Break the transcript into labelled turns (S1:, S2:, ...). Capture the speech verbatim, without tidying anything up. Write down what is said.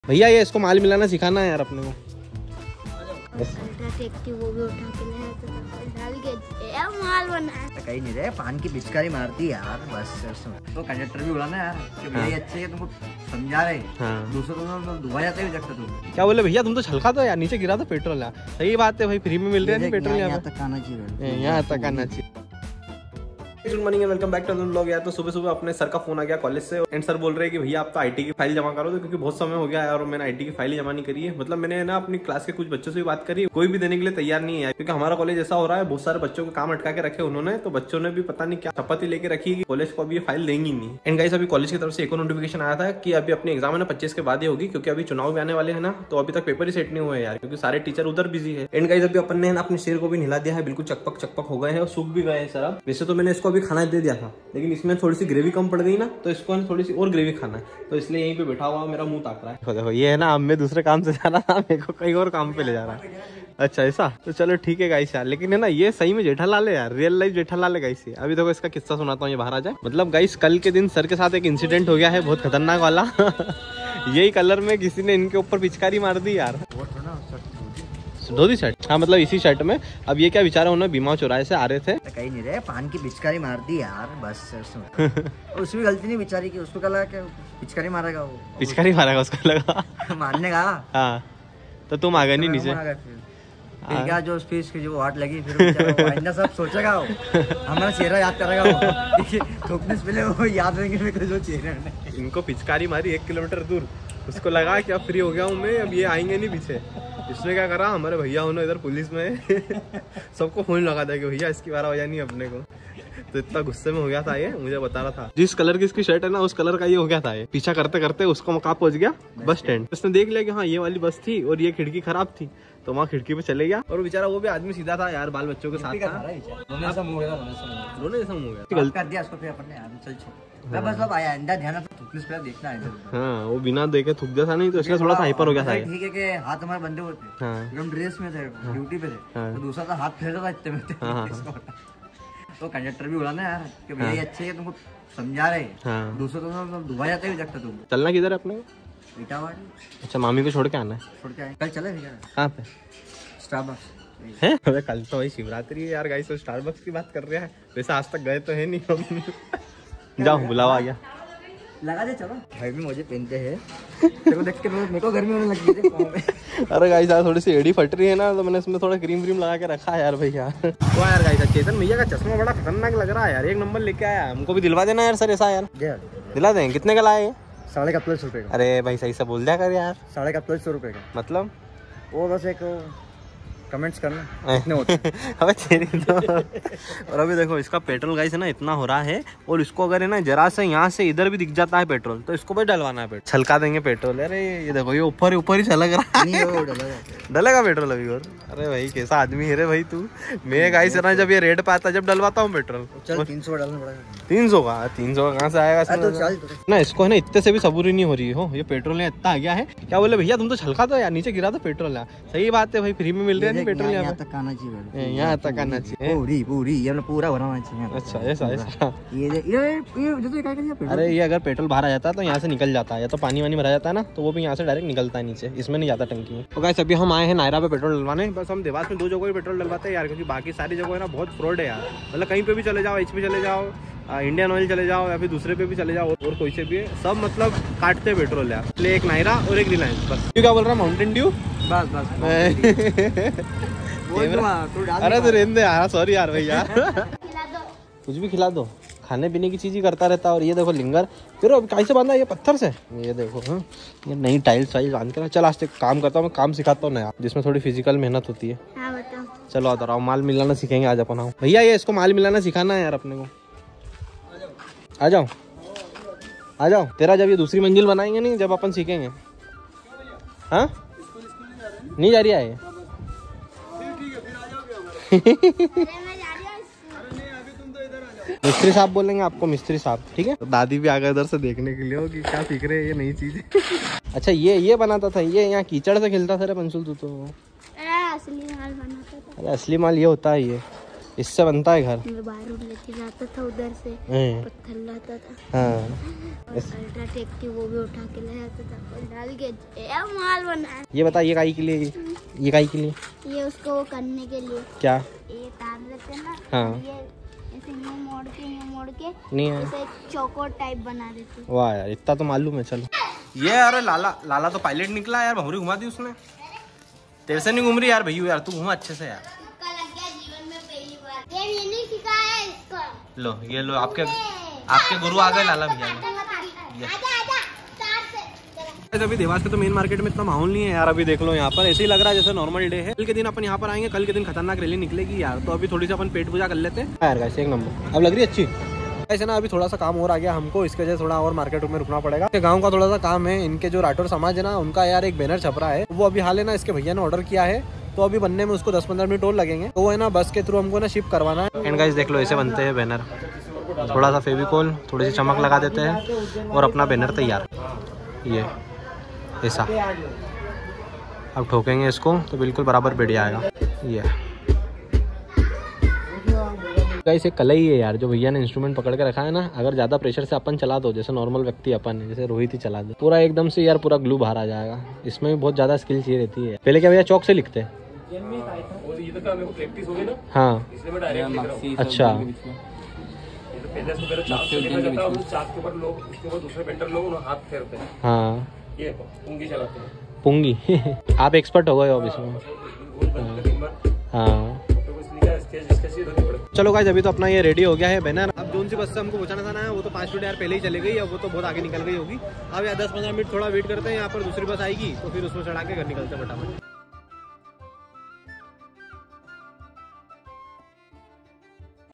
S1: भैया ये इसको माल मिलाना सिखाना है यार अपने को।
S2: वो भी उठा के लाया तो डाल के माल बनाया।
S3: कहीं नहीं रहे, पान की पिचकारी मारती यार बस। तो कंडक्टर भी बोला ना यार कि भैया अच्छे है, तुमको समझा रहे। हाँ। दूसरों को धुआ जाते भी देखते तुम।
S1: क्या बोले भैया, तुम तो छलका दो यार, नीचे गिरा दो पेट्रोल यार। सही बात है भाई, फ्री में मिल रहा है नहीं पेट्रोल, यहाँ तक आना चाहिए, यहाँ तक आना चाहिए। Good morning and welcome back to another vlog. यार तो सुबह सुबह अपने सर का फोन आ गया कॉलेज से एंड सर बोल रहे हैं कि भैया आप तो आईटी की फाइल जमा करो, तो क्योंकि बहुत समय हो गया है और मैंने आईटी की फाइल जमा नहीं करी है। मतलब मैंने ना अपनी क्लास के कुछ बच्चों से भी बात करी, कोई भी देने के लिए तैयार नहीं है, क्योंकि हमारा कॉलेज ऐसा हो रहा है बहुत सारे बच्चों को काम अटका के रखे उन्होंने, तो बच्चों ने भी पता नहीं क्या शपथ लेके रखी है कॉलेज को अभी ये फाइल देंगी नहीं। एंड गाइस अभी कॉलेज की तरफ से एक और नोटिफिकेशन आया था कि अभी अपनी एग्जाम है ना पच्चीस के बाद ही होगी, क्योंकि अभी चुनाव भी आने वाले हैं ना, तो अभी तक पेपर ही सेट नहीं हुए यार, क्योंकि सारे टीचर उधर बिजी है। एंड गाइस अभी अपन ने अपने शेर को भी नहला दिया है, बिल्कुल चकपक चकपक हो गए हैं और सूख भी गए हैं सर। अब वैसे तो मैंने इसको अभी खाना दे दिया था, लेकिन इसमें थोड़ी सी ग्रेवी कम पड़ गई ना, तो इसको थोड़ी सी और ग्रेवी खाना है, तो इसलिए यहीं पे बैठा हुआ मेरा मुंह ताक रहा है। देखो ये है ना, अब मैं दूसरे काम से जा रहा था, मेरे को कहीं और काम पे ले जा रहा है। अच्छा ऐसा, तो चलो ठीक है गाइस यार, लेकिन है ना ये सही में जेठालाल है यार, रियल लाइफ जेठालाल है गाइस। अभी देखो इसका किस्सा सुनाता हूँ, ये बाहर आ जाए। मतलब गाइस कल के दिन सर के साथ एक इंसिडेंट हो गया है बहुत खतरनाक वाला। यही कलर में किसी ने इनके ऊपर पिचकारी मार दी यार, धोती शर्ट। हाँ मतलब इसी शर्ट में। अब ये क्या बेचारा, उन्होंने बीमा चौराहे से आ रहे थे,
S3: कहीं नहीं रहे, पान की पिचकारी मार दी यार बस। उसमें गलती नहीं बेचारी की, उसको कहा कि पिचकारी मारेगा वो,
S1: पिचकारी मारेगा उसको लगा
S3: मारने का। हाँ
S1: तो तुम आ गए नहीं नीचे,
S3: फिर क्या जो फीस की जो वाट लगी, फिर आइंदा सब सोचेगा वो, हमारा चेहरा याद करेगा वो, थूकने से पहले वो याद रहेंगे जो चेहरा ने।
S1: इनको पिचकारी मारी एक किलोमीटर दूर, उसको लगा कि अब फ्री हो गया हूँ मैं, अब ये आएंगे नहीं पीछे। इसने क्या करा, हमारे भैया उन्होंने इधर पुलिस में सबको फोन लगा दिया कि भैया इसकी बारह बजा नहीं अपने को। तो इतना गुस्से में हो गया था ये, मुझे बता रहा था जिस कलर की इसकी शर्ट है ना उस कलर का ये हो गया था। ये पीछा करते करते उसको कहाँ पहुंच गया, बस स्टैंड। उसने देख लिया कि हाँ ये वाली बस थी और ये खिड़की खराब थी, तो वहाँ खिड़की पे चले गया। और बेचारा वो भी आदमी सीधा था यार, बाल बच्चों के साथ था। हाँ वो बिना देखे थूक दिया था, नहीं तो इसलिए थोड़ा सा हाइपर हो गया था।
S3: ठीक है कि हाथ हमारे बंदे होते, हम ड्रेस में थे, ड्यूटी पे थे, तो दूसरा था हाथ फेर रहा था इतने में। तो कंडक्टर भी बोला ना यार कि भैया अच्छे है, तुमको समझा रहे। दूसरों को धुआ जाते भी देखते तुम।
S1: चलना किधर है अपने को?
S3: इटावाड़ी।
S1: अच्छा मामी को छोड़ के आना है?
S3: छोड़ के आए कल चले
S1: कहाँ पे?
S3: स्टारबक्स
S1: है। अबे कल तो भाई शिवरात्रि है यार गाइस, तो स्टारबक्स की बात कर रहा है, वैसे आज तक गए तो है नहीं हम। जाओ बुलावा आ गया,
S3: लगा दे चलो। भाई भी मुझे पहनते हैं, देखो देख के मेरे को गर्मी होने लगी थी।
S1: अरे गाइस यार थोड़ी सी एड़ी फट रही है ना, तो मैंने इसमें थोड़ा क्रीम व्रीम लगा के रखा है यार भैया। तो यार गाइस चेतन भैया का चश्मा बड़ा खतरनाक लग रहा है यार, एक नंबर लेके आया, हमको भी दिलवा देना यार सर ऐसा यार। दिला दें, कितने का लाए?
S3: साढ़े इकतालीस रुपए का।
S1: अरे भाई सही से बोल दिया कर यार।
S3: साढ़े इकतालीस सौ रुपए का
S1: मतलब
S3: वो बस एक कमेंट्स करना कितने होते हैं।
S1: अबे तेरी तो। और अभी देखो इसका पेट्रोल गाइस है ना इतना हो रहा है, और इसको अगर है ना जरा से यहाँ से इधर भी दिख जाता है पेट्रोल, तो इसको भी डलवाना है पेट्रोल, छलका देंगे पेट्रोल। अरे ये देखो ये ऊपर ऊपर ही छलक रहा है, डलेगा पेट्रोल अभी और। अरे भाई कैसा आदमी है रे भाई तू। मैं गाइस है ना जब ये रेट पे आता जब डलवाता हूँ पेट्रोल,
S3: तीन सौ डालना पड़ेगा।
S1: तीन सौ का तीन सौ का कहाँ से आएगा ना, इसको है ना इतने से भी सबूरी नहीं हो रही हो, ये पेट्रोल यहाँ इतना आ गया है। क्या बोले भैया तुम तो छलका दो यार, नीचे गिरा दो पेट्रोल यार। सही बात है भाई, फ्री में मिल रहा है पेट्रोल, यहाँ तक आना चाहिए, यहाँ तक आना चाहिए,
S3: पूरी पूरी ये पूरा भरना चाहिए।
S1: अच्छा ऐसा ऐसा।
S3: ये ये ये
S1: अरे ये अगर पेट्रोल बाहर आ जाता है तो यहाँ से निकल जाता है, या तो पानी वानी भरा जाता है ना, तो वो भी यहाँ से डायरेक्ट निकलता है नीचे, इसमें नहीं जाता टंकी में। तो गाइस अभी हम आए हैं नायरा पे पेट्रोल डलवाने। बस हम देवास में दो जगह पेट्रोल डलवाते हैं यार, क्योंकि बाकी सारी जगह है ना बहुत फ्रॉड है यार। मतलब कहीं पे भी चले जाओ, एच पी चले जाओ, इंडियन ऑयल चले जाओ, या फिर दूसरे पे भी चले जाओ, और कोई से भी सब मतलब काटते हैं पेट्रोल यार। इसलिए एक नायरा और एक रिलायंस। बस क्यों क्या बोल रहा है, माउंटेन ड्यू
S3: बस बस।
S1: अरे तो रहने दे यार, सॉरी यार भैया। कुछ भी खिला दो, खाने पीने की चीज ही करता रहता है। और ये देखो लिंगर, फिर अब कैसे बांधा ये पत्थर से, ये देखो। हाँ ये नई टाइल्स वाइल्स बांध के। चल आज तक काम करता हूँ मैं, काम सिखाता हूँ नया, जिसमें थोड़ी फिजिकल मेहनत होती है।
S2: हाँ बताओ।
S1: चलो आता रहा, माल मिलाना सीखेंगे आज अपन। भैया ये इसको माल मिलाना सिखाना है यार अपने को। आ जाओ आ जाओ, तेरा जब ये दूसरी मंजिल बनाएंगे नहीं, जब अपन सीखेंगे। हाँ नहीं जा रही है मिस्त्री साहब बोलेंगे आपको, मिस्त्री साहब ठीक है। तो दादी भी आ गए इधर से देखने के लिए हो कि क्या सीख रहे हैं ये नई चीज। अच्छा ये ये बनाता था, ये यहाँ कीचड़ से खेलता था रे पंसुल तू तो।
S2: असली माल बनाता था।
S1: अरे असली माल ये होता है ये। इससे बनता है घर।
S2: मैं बाहर लेके जाता था उधर से, पत्थर लाता था।
S1: हाँ।
S2: अल्ट्राटेक की वो भी उठा के ले आता था और डाल के ये माल बना।
S1: ये बता ये काई के लिए, ये काई के लिए?
S2: ये उसको वो करने के लिए।
S1: क्या?
S2: ये तार रहते हैं ना।
S1: हाँ।
S2: ये ऐसे यूं मोड़ के यूं मोड़ के
S1: नहीं है,
S2: ऐसे चौकोर टाइप बना देते।
S1: वाह यार, इतना तो मालूम है। चलो ये अरे लाला लाला तो पायलट निकला यार, भंवरी घुमा दी उसने। तेरे से नहीं घूम रही यार भैया, यार तू घुमा अच्छे से यार। ये नहीं सिखाया है इसको। लो ये लो, आपके आपके गुरु आ गए लाला भैया। अभी देवास के तो मेन मार्केट में इतना माहौल नहीं है यार। अभी देख लो यहाँ पर ऐसे ही लग रहा है जैसे नॉर्मल डे है। कल के दिन अपन यहाँ पर आएंगे, कल के दिन खतरनाक रैली निकलेगी यार। तो अभी थोड़ी सी अपन पेट पूजा कर लेते हैं यार। एक नंबर अब लग रही है अच्छी। ऐसे ना अभी थोड़ा सा काम और आ गया हमको, इसके वजह से थोड़ा और मार्केट में रुकना पड़ेगा। गांव का थोड़ा सा काम है, इनके जो राठौर समाज है ना, उनका यार एक बैनर छप रहा है। वो अभी हाल है ना इसके भैया ने ऑर्डर किया है, तो अभी बनने में उसको दस पंद्रह मिनट और लगेंगे। तो वो है ना बस के थ्रू हमको ना शिप करवाना है। एंड गाइस देख लो ऐसे बनते हैं बैनर। थोड़ा सा फेविकोल, थोड़ी सी चमक लगा देते हैं और अपना बैनर तैयार। ये ऐसा अब ठोकेंगे इसको तो बिल्कुल बराबर बैठ जाएगा। ये गाइस एक कला ही है यार, जो भैया ने इंस्ट्रूमेंट पकड़ के रखा है ना, अगर ज्यादा प्रेशर से अपन चला दो, जैसे नॉर्मल व्यक्ति अपन है, जैसे रोहित ही चला दे, पूरा एकदम से यार पूरा ग्लू बाहर आ जाएगा। इसमें भी बहुत ज्यादा स्किल चाहिए रहती है। पहले क्या भैया चौक से लिखते हैं? हाँ अच्छा, हाँ पुंगी आप एक्सपर्ट हो गए हो अब इसमें। हाँ चलो गाइस अभी तो अपना ये रेडी हो गया है बैनर। अब जोन सी बस से हमको पहुंचाना था ना, वो तो पाँच मिनट यार पहले ही चले गई। अब वो तो बहुत आगे निकल गई होगी। अब यार दस पंद्रह मिनट थोड़ा वेट करते हैं, यहाँ पर दूसरी बस आएगी तो फिर उसमें चढ़ा के घर निकलते हैं फटाफट।